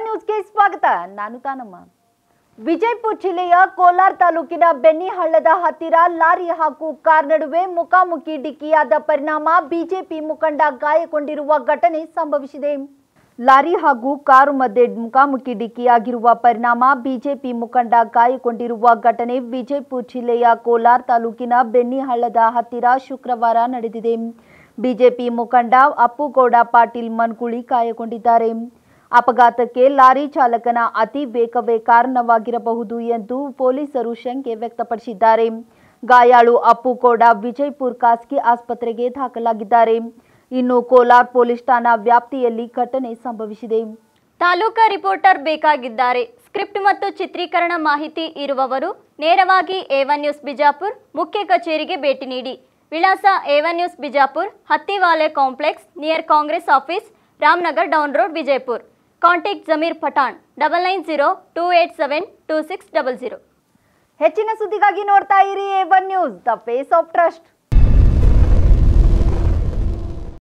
ನ್ಯೂಸ್ಗೆ ಸ್ವಾಗತ. ನಾನು ತಾನಮ್ಮ. ವಿಜಯಪುರ ಜಿಲ್ಲೆಯ ಕೋಲಾರ ತಾಲೂಕಿನ ಬೆಣ್ಣಿಹಳ್ಳದ ಹತ್ತಿರ ಲಾರಿ ಹಾಗೂ ಕಾರ್ ನಡುವೆ ಮುಖಾಮುಖಿ ಡಿಕ್ಕಿಯಾದ ಪರಿಣಾಮ ಬಿಜೆಪಿ ಮುಖಂಡ ಗಾಯಗೊಂಡಿರುವ ಘಟನೆ ಸಂಭವಿಸಿದೆ. ಲಾರಿ ಹಾಗೂ ಕಾರು ಮಧ್ಯೆ ಮುಖಾಮುಖಿ ಡಿಕ್ಕಿಯಾಗಿರುವ ಪರಿಣಾಮ ಬಿಜೆಪಿ ಮುಖಂಡ ಗಾಯಗೊಂಡಿರುವ ಘಟನೆ ವಿಜಯಪುರ ಜಿಲ್ಲೆಯ ಕೋಲಾರ ತಾಲೂಕಿನ ಬೆಣ್ಣಿಹಳ್ಳದ ಹತ್ತಿರ ಶುಕ್ರವಾರ ನಡೆದಿದೆ. ಬಿಜೆಪಿ ಮುಖಂಡ ಅಪ್ಪುಗೌಡ ಪಾಟೀಲ್ ಮನ್ಗುಳಿ ಗಾಯಗೊಂಡಿದ್ದಾರೆ. ಅಪಘಾತಕ್ಕೆ ಲಾರಿ ಚಾಲಕನ ಅತಿ ವೇಗವೇ ಕಾರಣವಾಗಿರಬಹುದು ಎಂದು ಪೊಲೀಸರು ಶಂಕೆ ವ್ಯಕ್ತಪಡಿಸಿದ್ದಾರೆ. ಗಾಯಾಳು ಅಪ್ಪುಗೌಡ ವಿಜಯಪುರ ಖಾಸಗಿ ಆಸ್ಪತ್ರೆಗೆ ದಾಖಲಾಗಿದ್ದಾರೆ. ಇನ್ನು ಕೋಲಾರ ಪೊಲೀಸ್ ಠಾಣಾ ವ್ಯಾಪ್ತಿಯಲ್ಲಿ ಘಟನೆ ಸಂಭವಿಸಿದೆ. ತಾಲೂಕಾ ರಿಪೋರ್ಟರ್ ಬೇಕಾಗಿದ್ದಾರೆ. ಸ್ಕ್ರಿಪ್ಟ್ ಮತ್ತು ಚಿತ್ರೀಕರಣ ಮಾಹಿತಿ ಇರುವವರು ನೇರವಾಗಿ A1 ನ್ಯೂಸ್ ಬಿಜಾಪುರ ಮುಖ್ಯ ಕಚೇರಿಗೆ ಭೇಟಿ ನೀಡಿ. ವಿಳಾಸ A1 news Bijapur, Hattiwale complex near Congress office, Ramnagar down road, Vijayapura. Contact Zameer Pathan 9902872600. ಹೆಚ್ಚಿನ ಸುದ್ದಿಗಾಗಿ ನೋಡ್ತಾ ಇರಿ A1 news, the face of trust.